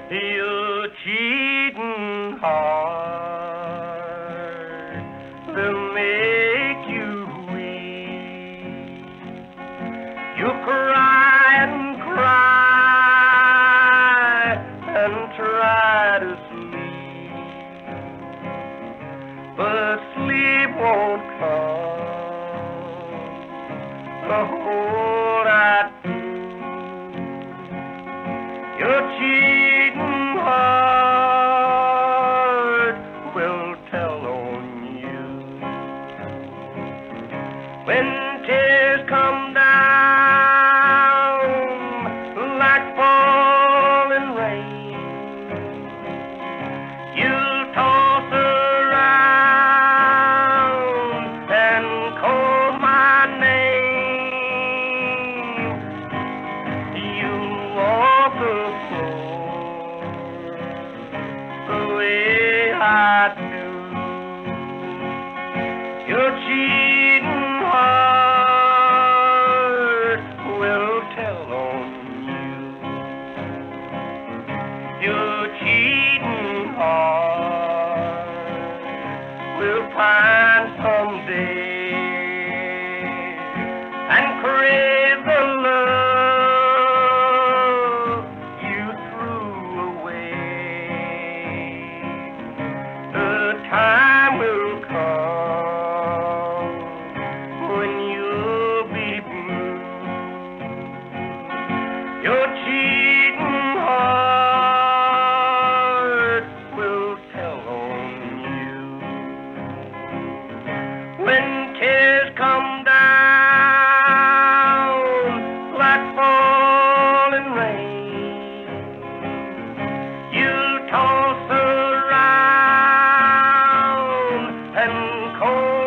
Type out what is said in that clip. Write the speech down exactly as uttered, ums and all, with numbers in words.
Your cheating heart will make you weep. You cry and cry and try to sleep, but sleep won't come the whole night through. Your cheating heart will tell on you when tears come down like falling rain. You'll toss around and call my name. You'll walk the floor the way I do. Your cheating heart will tell on you. Your cheating heart will find someday and crave the love you threw away. The time will come when you'll be blue. Your cheating heart will tell on you when tears come down like falling rain. You'll toss around and call